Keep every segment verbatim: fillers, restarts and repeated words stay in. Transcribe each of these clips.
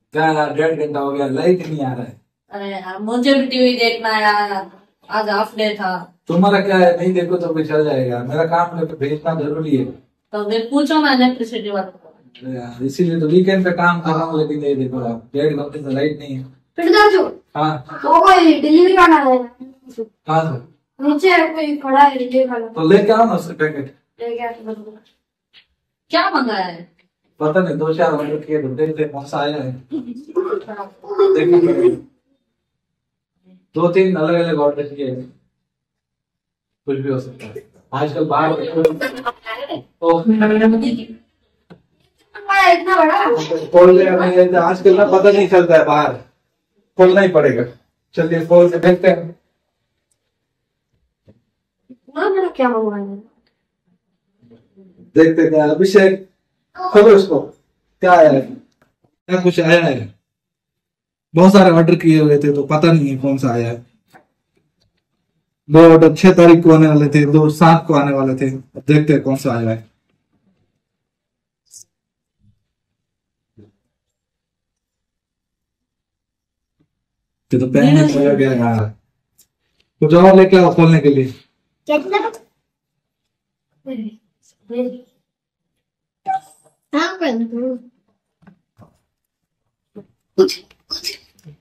क्या यार, डेढ़ घंटा हो गया, लाइट नहीं आ रहा है। अरे यार मुझे भी टीवी देखना है यार, आज हाफ डे था। तुम्हारा क्या है, नहीं देखो तो भी चल जाएगा, मेरा काम है तो भेजना जरूरी है। तो फिर पूछो ना इलेक्ट्रिसिटी वाले को। अरे यार, इसीलिए तो वीकेंड पे काम कर रहा हूँ, लेकिन ये देखो आप, डेढ़ घंटे से लाइट नहीं है। फिर दाजू हाँ वो कोई डिलीवरी वाला है, कहाँ से? नीचे कोई खड़ा है डिलीवरी वाला, तो लेके आओ ना उससे पैकेट। ले गया तो बंद। क्या मंगाया है? पता नहीं, दो चार ऑर्डर किए तो देखते कौन सा आया है, देखना पड़ेगा। दो तीन अलग अलग ऑर्डर किए हैं, कुछ भी हो सकता है आजकल बाहर। ओ, इतना बड़ा खोल लिया मैंने, आजकल ना पता नहीं चलता है, बाहर खोलना ही पड़ेगा। चलिए खोल के देखते हैं। इतना बड़ा क्या मंगवाया? देखते हैं क्या। अभिषेक खोलो उसको, क्या आया है? क्या कुछ आया है? बहुत सारे ऑर्डर किए हुए थे तो पता नहीं है कौन सा आया है। दो ऑर्डर छह तारीख को आने वाले थे, दो सात को आने वाले थे। अब देखते हैं कौन सा आया है। ये तो पेन में खोया गया यार, कुछ और लेके आओ खोलने के लिए। कितना? हाँ कर दो कुछ कुछ।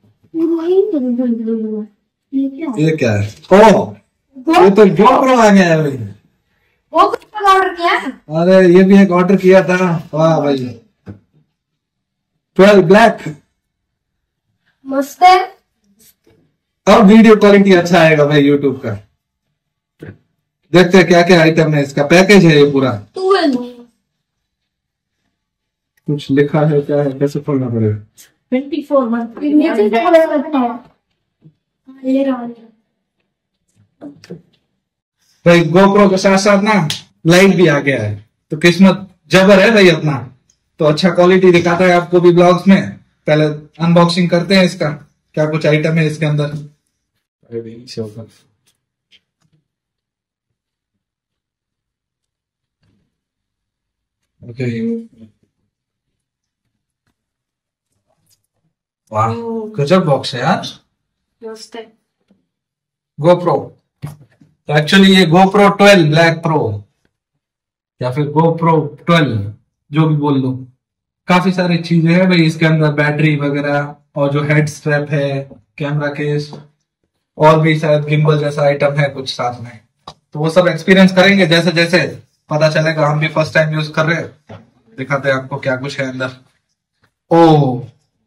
ये क्या है? ओ, ये तो GoPro आ गया है भाई। वो कुछ ऑर्डर किया? अरे ये भी एक ऑर्डर किया था। वाह भाई, ट्वेल्व ब्लैक। मस्त है। अब वीडियो क्वालिटी अच्छा आएगा भाई यूट्यूब का। देखते हैं क्या क्या आइटम है, इसका पैकेज है ये पूरा। कुछ लिखा है, क्या है, कैसे खोलना पड़ेगा? ट्वेंटी फोर मंथ ये रहा। भाई GoPro के साथ साथ ना लाइट भी आ गया है, तो किस्मत जबर है भाई अपना। तो अच्छा क्वालिटी दिखाता है आपको भी ब्लॉग्स में। पहले अनबॉक्सिंग करते हैं इसका, क्या कुछ आइटम है इसके अंदर। ओके, वाह गजब बॉक्स है यार। मस्त है। GoPro, तो एक्चुअली ये GoPro ट्वेल्व ब्लैक प्रो या फिर GoPro ट्वेल्व, जो भी बोल लो। काफी सारी चीजें हैं भाई इसके अंदर, बैटरी वगैरह, और जो हेड स्ट्रैप है, कैमरा केस, और भी शायद गिम्बल जैसा आइटम है कुछ साथ में। तो वो सब एक्सपीरियंस करेंगे जैसे जैसे पता चलेगा। हम भी फर्स्ट टाइम यूज कर रहे हैं, दिखाते हैं आपको क्या कुछ है अंदर। ओ,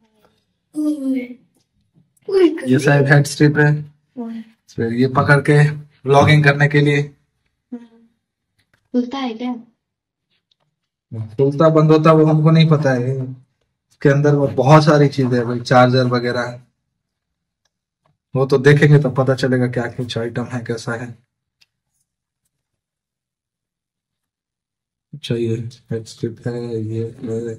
ये शायद हेड स्ट्रिप है, फिर ये पकड़ के व्लॉगिंग करने के लिए। खुलता है क्या? खुलता बंद होता वो हमको नहीं पता है। इसके अंदर वो बहुत सारी चीजें है भाई, चार्जर वगैरह, वो तो देखेंगे तो पता चलेगा क्या कुछ आइटम है, कैसा है। अच्छा, ये हेड स्ट्रिप है, ये है।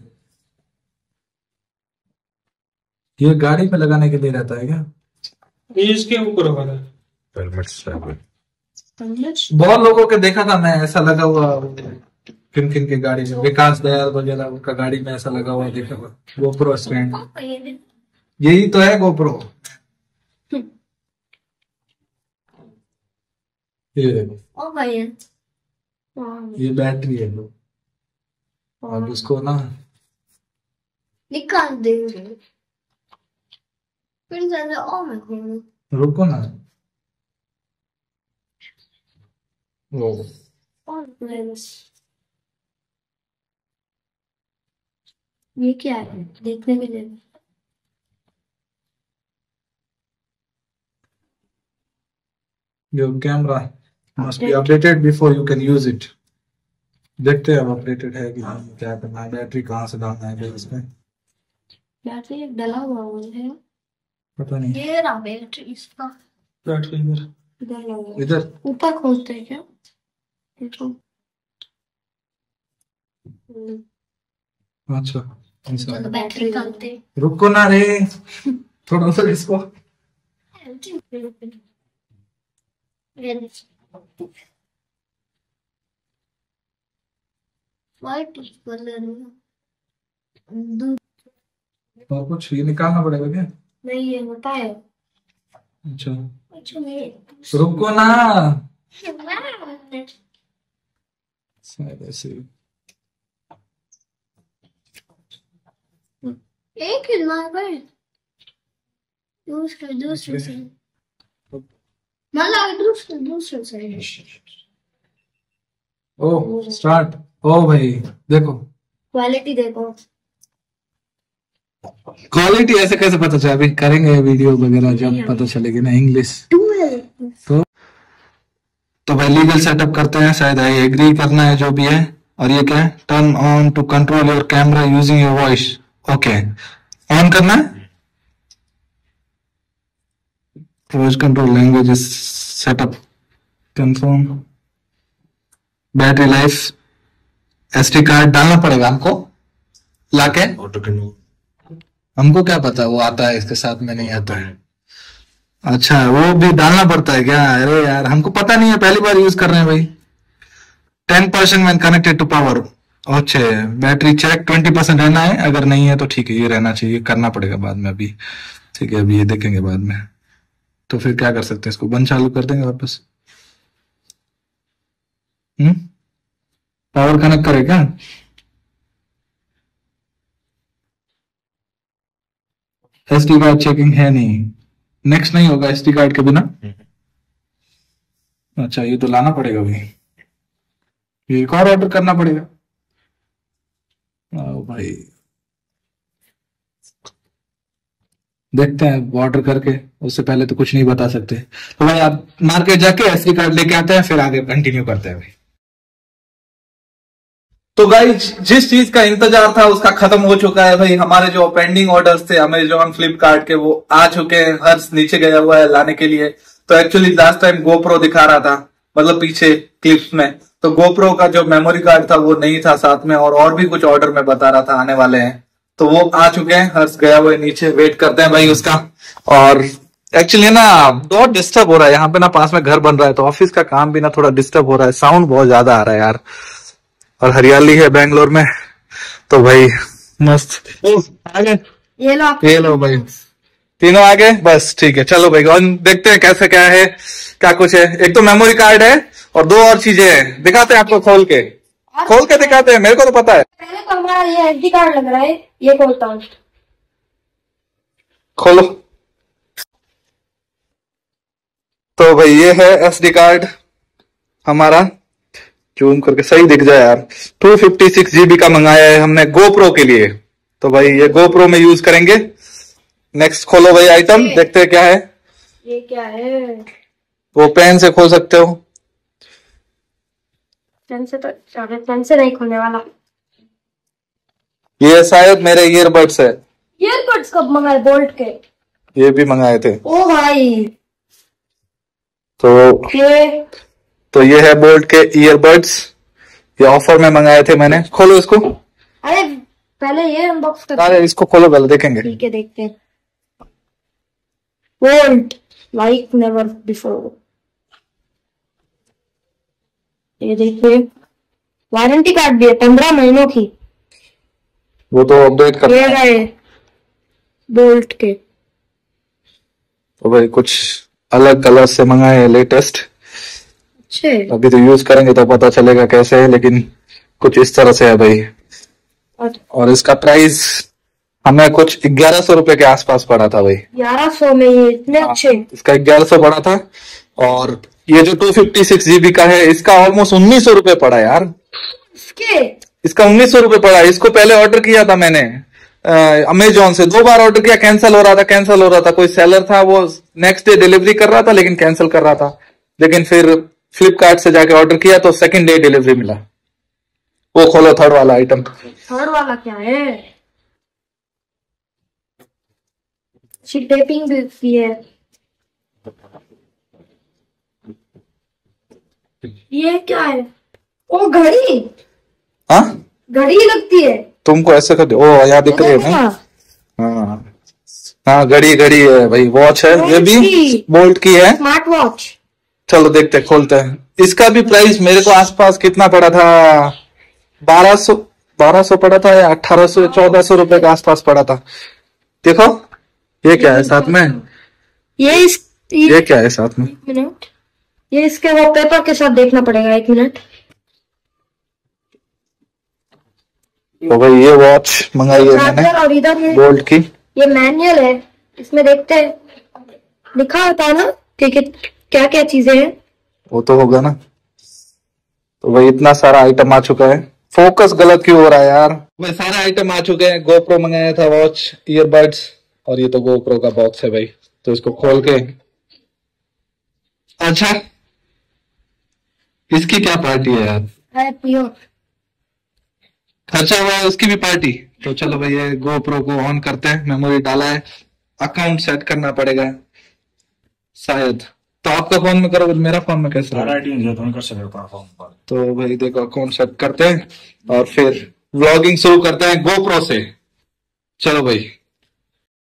ये गाड़ी पे लगाने के लिए रहता है क्या? ये इसके ऊपर वाला है। Helmet strap. बहुत लोगों के देखा था मैं, ऐसा लगा हुआ किन किन के गाड़ी में, विकास दयाल वगैरह उनका गाड़ी में ऐसा लगा हुआ देखा हुआ। GoPro स्टैंड, यही तो है GoPro। ये देखो, ओ भाई ये बैटरी है लो, और उसको ना निकाल दे। फिर ज्यादा ओ मैं खोलूं। रुको ना, वो और लेंस ये क्या है देखने के लिए? Your camera must be updated before you can use it. देखते हैं अब अपडेटेड है कि नहीं, क्या करना है, बैटरी कहाँ से डालना है भाई इसमें। बैटरी एक डला हुआ है, पता नहीं। ये रहा बैटरी इसका। बैटरी इधर इधर लगा, इधर ऊपर खोलते हैं क्या? देखो। अच्छा, ऐसा है। चलो बैटरी निकालते हैं। रुको ना रे, थोड़ा सा इसको। व्हाइट कलर में और कुछ ये निकालना पड़ेगा क्या? नहीं ये होता है। अच्छा अच्छा मेरे रुको ना, वाह, शायद ऐसे ही। एक ही मार गए दूसरे दूसरे से मतलब दूसरे दूसरे से। ओ स्टार्ट। ओ भाई देखो क्वालिटी देखो। क्वालिटी ऐसे कैसे पता चले? अभी करेंगे वीडियो वगैरह जब पता चलेगी ना इंग्लिश। तो तो भाई लीगल सेटअप करते हैं, शायद आई एग्री करना है जो भी है। और ये क्या है? Turn on to control your camera using your voice. Okay on करना है। Voice control language setup confirm. Battery life SD card डालना पड़ेगा हमको लाके। हमको क्या पता वो आता है इसके साथ में नहीं आता है। अच्छा वो भी डालना पड़ता है क्या? अरे यार हमको पता नहीं है, पहली बार यूज कर रहे हैं भाई। Ten percent man connected to power. अच्छा बैटरी चेक ट्वेंटी परसेंट रहना है, अगर नहीं है तो ठीक है ये रहना चाहिए, करना पड़ेगा बाद में अभी। ठीक है अभी ये देखेंगे बाद में। तो फिर क्या कर सकते हैं, इसको बंद चालू कर देंगे वापस। हम्म पावर कनेक्ट करे क्या? एसडी कार्ड चेकिंग है नहीं, नेक्स्ट नहीं होगा एसडी कार्ड के बिना। अच्छा ये तो लाना पड़ेगा भाई, ये एक और ऑर्डर करना पड़ेगा। आओ भाई देखते हैं ऑर्डर करके, उससे पहले तो कुछ नहीं बता सकते। तो भाई आप मार्केट जाके एसडी कार्ड लेके आते हैं, फिर आगे कंटिन्यू करते हैं भाई। तो गाइस जिस चीज का इंतजार था उसका खत्म हो चुका है भाई। हमारे जो पेंडिंग ऑर्डर्स थे अमेजॉन फ्लिपकार्ट के वो आ चुके हैं। हर्ष नीचे गया हुआ है लाने के लिए। तो एक्चुअली लास्ट टाइम गोप्रो दिखा रहा था, मतलब पीछे क्लिप्स में, तो गोप्रो का जो मेमोरी कार्ड था वो नहीं था साथ में, और और भी कुछ ऑर्डर में बता रहा था आने वाले हैं। तो वो आ चुके हैं। हर्ष गया हुआ है नीचे, वेट करते हैं भाई उसका। और एक्चुअली ना बहुत डिस्टर्ब हो रहा है यहाँ पे ना, पास में घर बन रहा है तो ऑफिस का काम भी ना थोड़ा डिस्टर्ब हो रहा है। साउंड बहुत ज्यादा आ रहा है यार, और हरियाली है बैंगलोर में। तो भाई मस्त। आगे ये लो आप। ये लो भाई तीनों आगे बस ठीक है। चलो भाई और देखते हैं कैसे क्या है, क्या कुछ है। एक तो मेमोरी कार्ड है और दो और चीजें हैं, दिखाते हैं आपको खोल के, खोल के दिखाते हैं, मेरे को तो पता है। पहले तो हमारा ये एसडी कार्ड लग रहा है, ये खोलता हूँ। खोलो। तो भाई ये है एसडी कार्ड हमारा, जूम करके सही दिख जाए यार। टू फिफ्टी सिक्स जीबी का मंगाया है हमने गोप्रो के लिए। तो भाई ये गोप्रो में यूज करेंगे। नेक्स्ट खोलो भाई आइटम, देखते हैं क्या है। ये क्या है? वो पेन से खोल सकते हो। पेन से तो पेन से नहीं खोलने वाला। ये शायद मेरे ईयरबड्स है। ईयरबड्स कब मंगाए? बोल्ट के। ये भी मंगाए थे। ओ भाई तो ये तो ये है बोल्ट के ईयरबड्स, ये ऑफर में मंगाए थे मैंने। खोलो इसको। अरे पहले ये अनबॉक्स कर। अरे इसको खोलो पहले देखेंगे। ठीक है देखते हैं। Bolt like never before. ये देखिए वारंटी कार्ड भी है पंद्रह महीनों की। वो तो अपडेट कर। ये गए बोल्ट के। तो भाई कुछ अलग कलर से मंगाए हैं, लेटेस्ट। अच्छे अभी तो यूज करेंगे तो पता चलेगा कैसे है, लेकिन कुछ इस तरह से है भाई। और और इसका प्राइस हमें कुछ ग्यारह सौ रुपए के आसपास पड़ा था भाई। ग्यारह सौ में ये इतने अच्छे। इसका ग्यारह सौ पड़ा था। और ये जो टू फिफ्टी सिक्स जीबी का है इसका ऑलमोस्ट उन्नीस सौ रुपए पड़ा यार। इसके इसका उन्नीस सौ रुपए पड़ा। इसको पहले ऑर्डर किया था मैंने अमेजोन से, दो बार ऑर्डर किया, कैंसिल हो रहा था कैंसिल हो रहा था। कोई सेलर था वो नेक्स्ट डे डिलीवरी कर रहा था लेकिन कैंसिल कर रहा था। लेकिन फिर फ्लिपकार्ट से जाके ऑर्डर किया तो सेकंड डे डिलीवरी मिला। वो खोलो थर्ड वाला आइटम। थर्ड वाला क्या है? टेपिंग भी की है। ये क्या है? ओ घड़ी। हाँ घड़ी लगती है। तुमको ऐसे कर दे। ओ यहाँ दिख रही है ना। हाँ हाँ घड़ी घड़ी है भाई, वॉच है ये भी बोल्ट की है, स्मार्ट वॉच। चलो देखते हैं, खोलते हैं। इसका भी प्राइस मेरे को आसपास कितना पड़ा था, बारह सौ बारह सौ पड़ा था या अठारह सौ चौदह सौ रुपए के आसपास पड़ा था। देखो ये क्या है साथ में, ये इस ये, ये क्या है साथ में। एक मिनट, ये इसके वॉलपेपर के साथ देखना पड़ेगा, एक मिनट। तो भाई ये वॉच मंगाई है मैंने चार्जर, और इधर ये गोल्ड की। ये मैनुअल है, इसमें देखते हैं, लिखा होता है ना कि क्या क्या चीजें हैं। वो तो होगा ना। तो भाई इतना सारा आइटम आ चुका है, फोकस गलत क्यों हो रहा है यार। भाई सारे आइटम आ चुके हैं, गोप्रो मंगाया था, वॉच, ईयरबड्स, और ये तो गोप्रो का बॉक्स है भाई। तो इसको खोल के, अच्छा इसकी क्या पार्टी है यार, है पियो। खर्चा हुआ है उसकी भी पार्टी। तो चलो भाई ये गोप्रो को ऑन करते हैं, मेमोरी डाला है, अकाउंट सेट करना पड़ेगा शायद। तो आपका फोन में करोगे, मेरा फोन में कैसे होगा? तो भाई देखो अकाउंट सेट करते हैं और फिर व्लॉगिंग शुरू करते हैं गोप्रो से। चलो भाई।